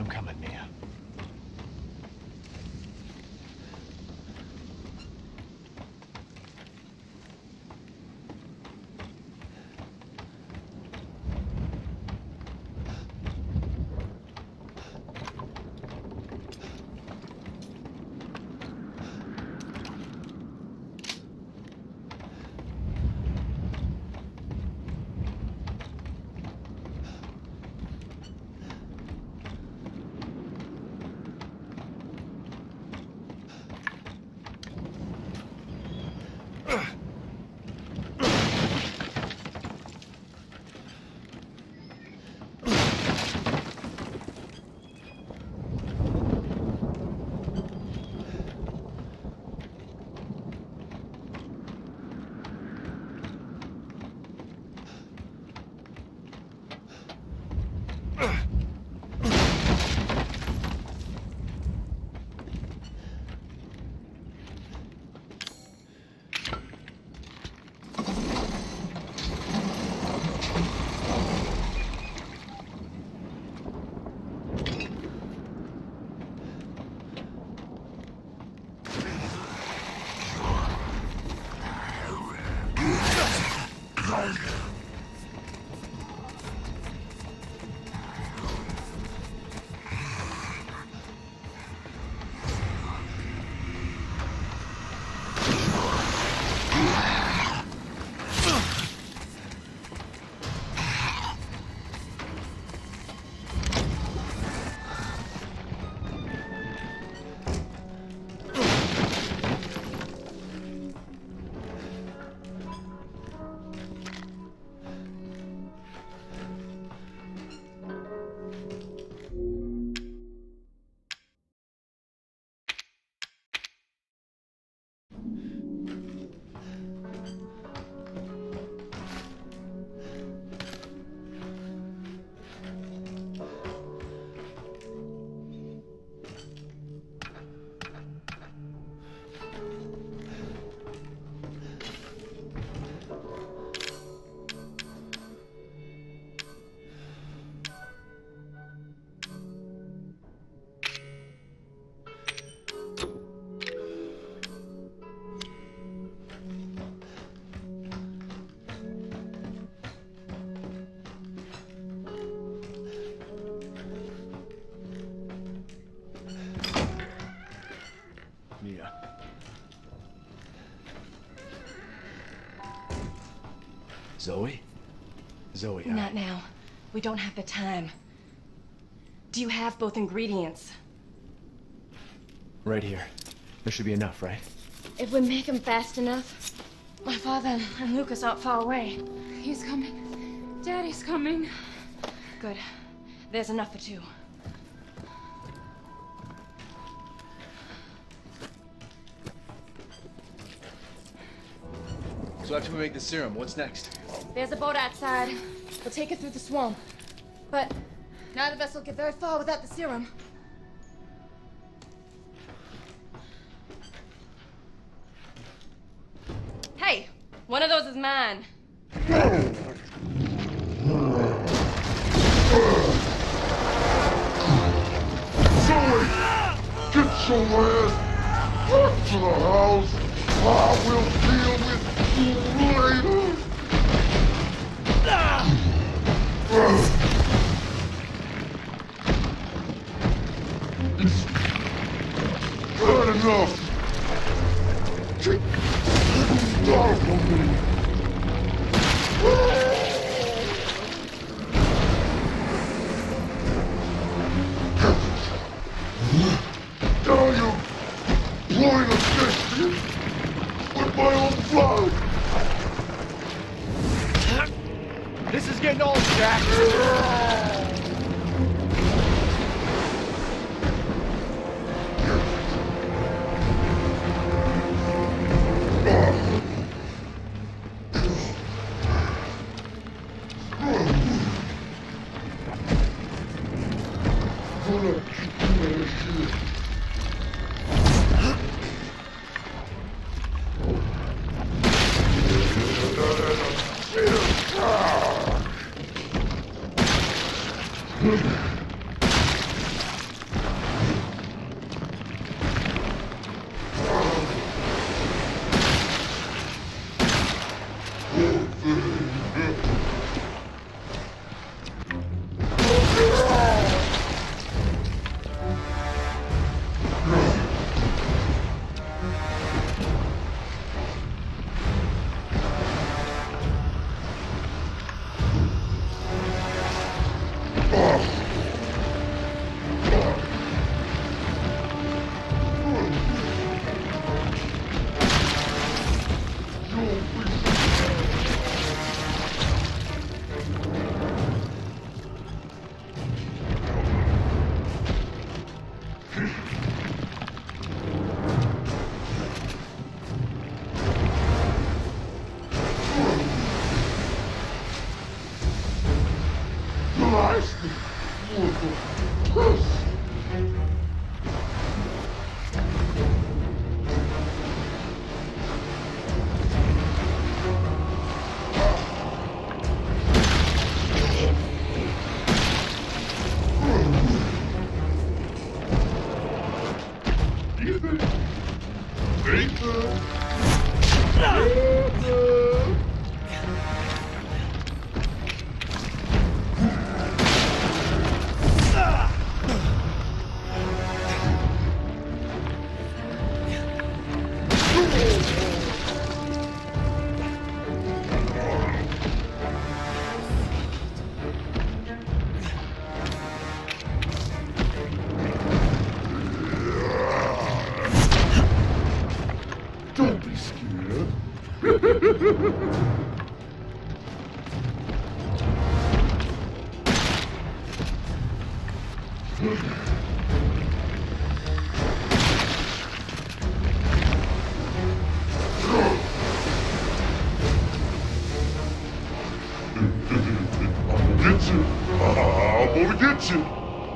I'm coming, Mia. Mia. Zoe? Zoe, Not now. We don't have the time. Do you have both ingredients? Right here. There should be enough, right? If we make him fast enough. My father and Lucas aren't far away. He's coming. Daddy's coming. Good. There's enough for two. So after we make the serum, what's next? There's a boat outside. We'll take it through the swamp. But neither of us will get very far without the serum. Hey, one of those is mine. Zoe! Get your ass back to the house! I will deal with you later! It's bad enough! Get out of me! Now you're blowing a biscuit with my own blood! This is getting old, Jack! Blasted little pussy. Ethan! Ethan! Don't be scared. I'm gonna get you. I'm gonna get you.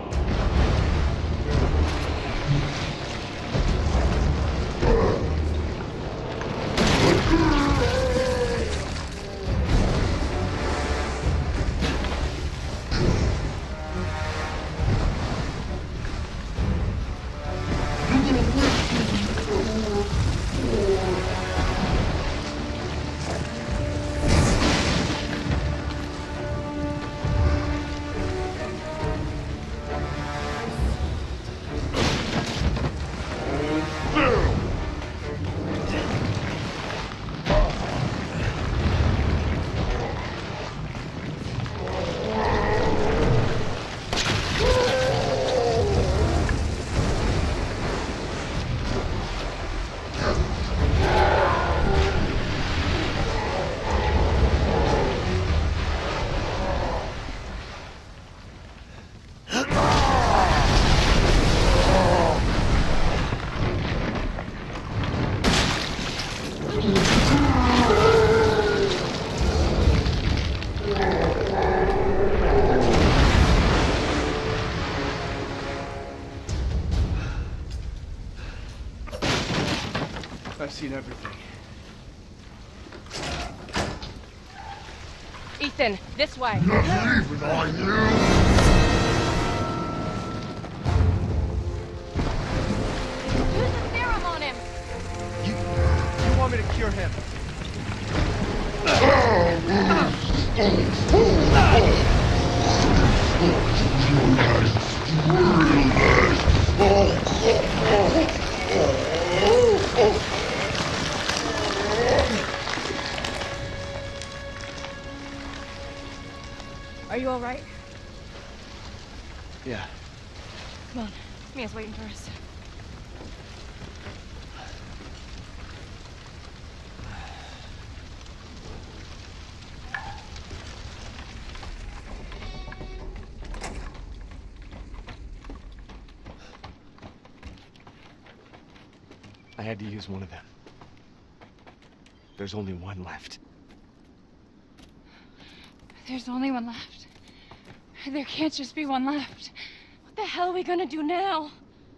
I've seen everything. Ethan, this way. Not leaving, are you? Use the serum on him. You want me to cure him? Are you all right? Yeah. Come on. Mia's waiting for us. I had to use one of them. There's only one left. There's only one left. There can't just be one left. What the hell are we gonna do now?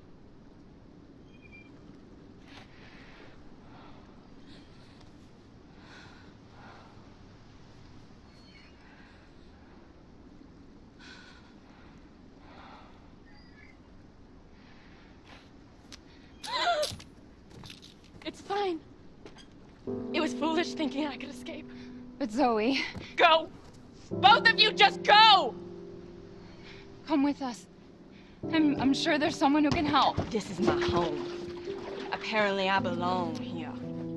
It's fine. It was foolish thinking I could escape. But Zoe... Go! Both of you just go! Come with us. I'm sure there's someone who can help. This is my home. Apparently I belong here.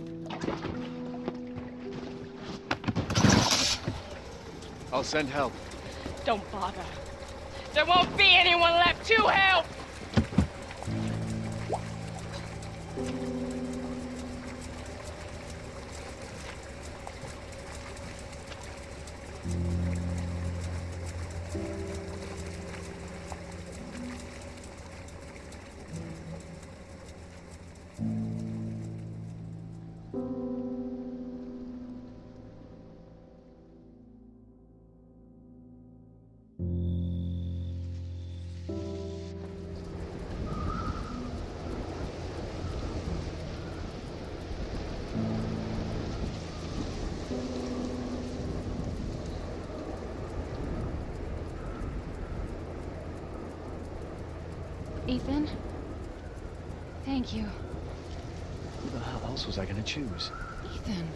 I'll send help. Don't bother. There won't be anyone left to help! Ethan? Thank you. Who the hell else was I gonna choose? Ethan.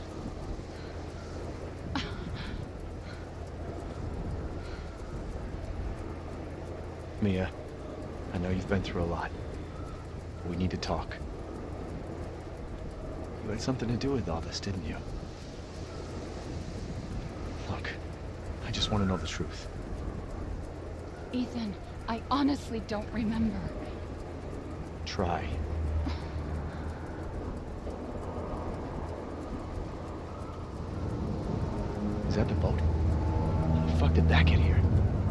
Mia, I know you've been through a lot. We need to talk. You had something to do with all this, didn't you? Look, I just want to know the truth. Ethan, I honestly don't remember. Try. Is that the boat? How the fuck did that get here?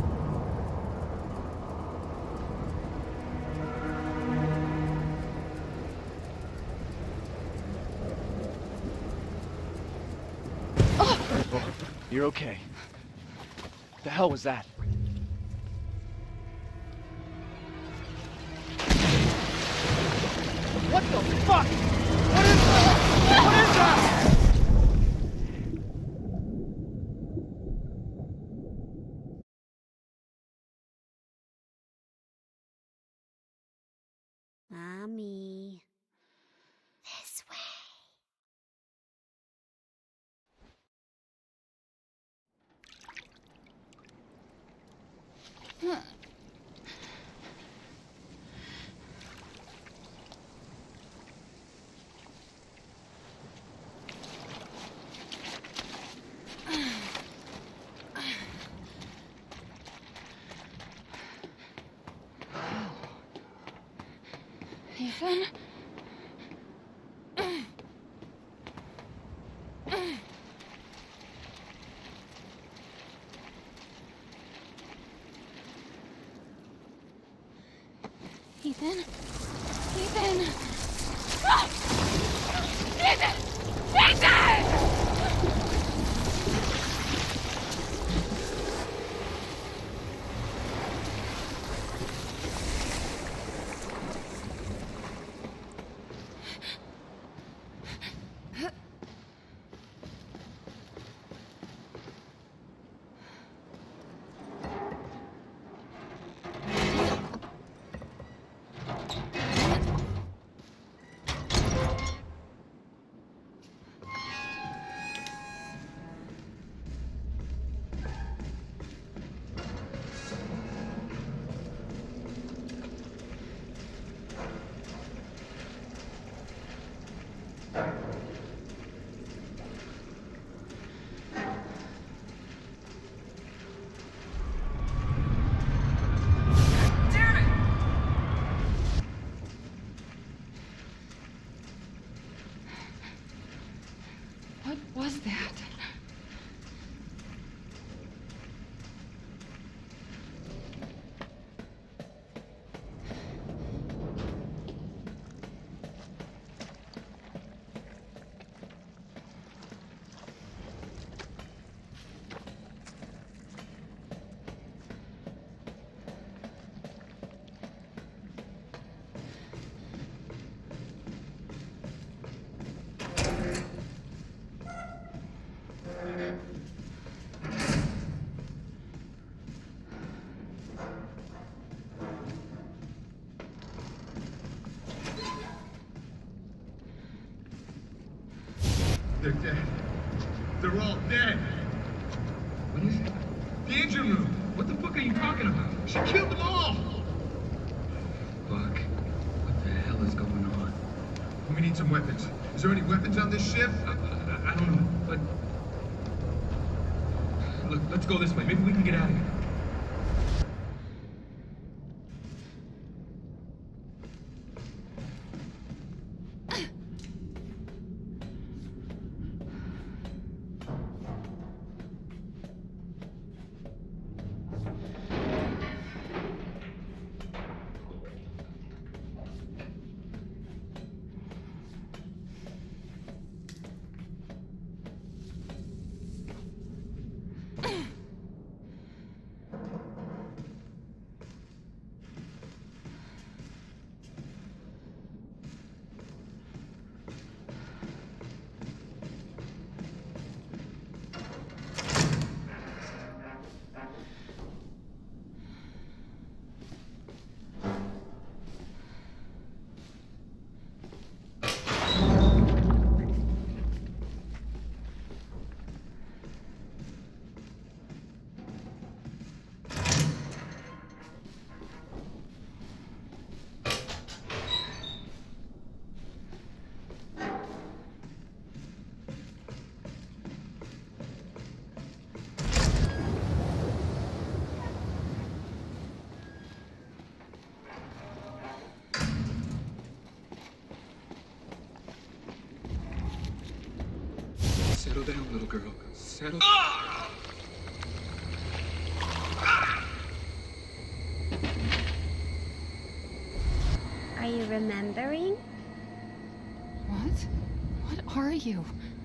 Oh, you're okay. What the hell was that? What the fuck? What is that? What is that? Mommy. This way. Ethan? Ethan? Ethan! Ah! Ethan! Ethan! What was that? They're dead. They're all dead. What is it? The engine room. What the fuck are you talking about? She killed them all. Fuck. What the hell is going on? We need some weapons. Is there any weapons on this ship? I don't know, but... Look, let's go this way. Maybe we can get out of here. down, little girl. Settle. Are you remembering? What? What are you?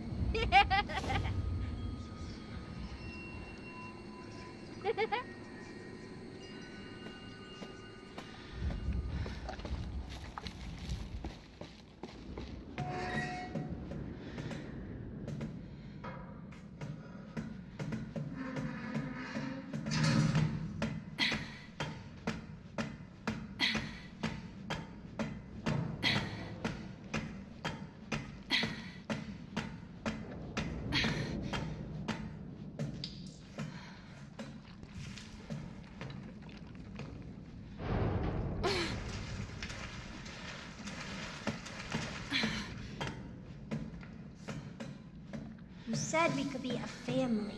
You said we could be a family.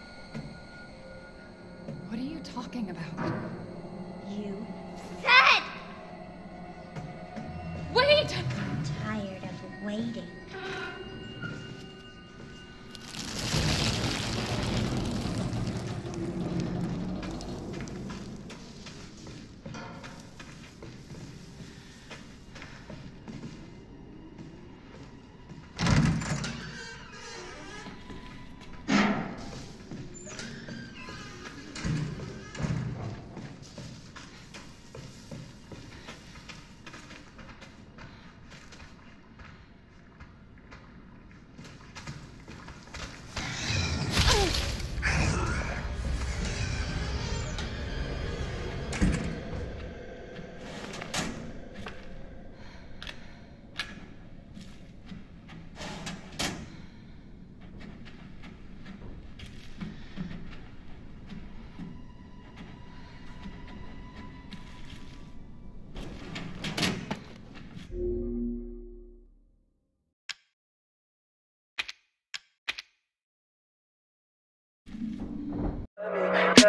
What are you talking about? You said! Wait! I'm tired of waiting.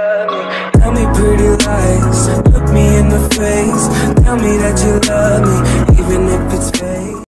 Tell me pretty lies, look me in the face. Tell me that you love me.